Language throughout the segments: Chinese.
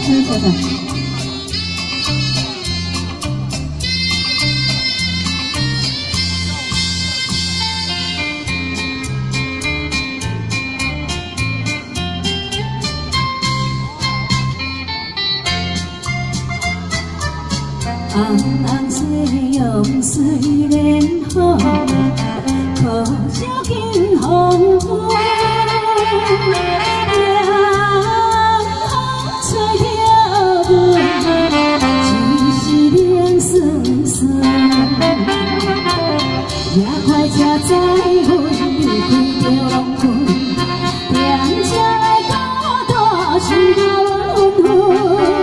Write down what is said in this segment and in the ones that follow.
谢谢。红红西洋虽然好，可少见风雨。凉风吹着阮，只是冷酸酸。也快车载阮离开着浪费，踮车来孤单心头温温。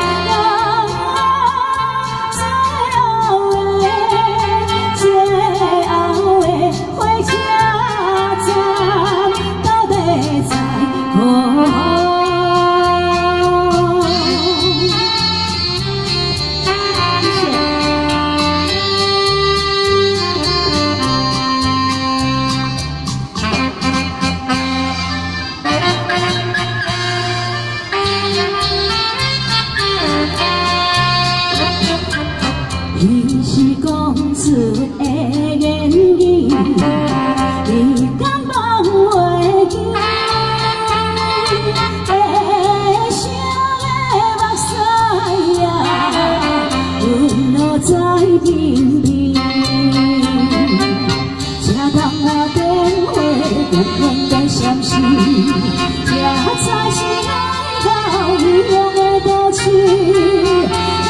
伊是讲出的言语，伊敢放袂记，悲伤的目屎啊，阮落在面边，才当我电话远远在闪烁，才知是爱到伊永的多情。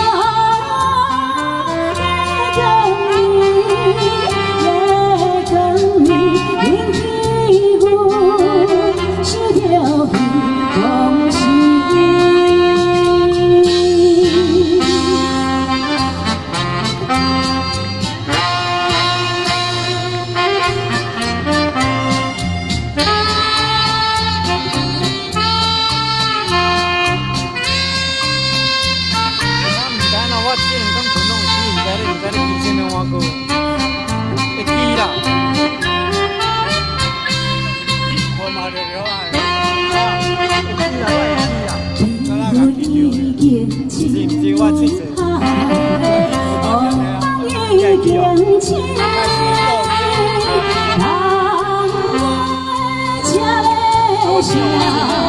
会记啦，我嘛就了啊，会记啦，我会记啦，咱俩家己留的，是我自己。已经亲，人爱车的声。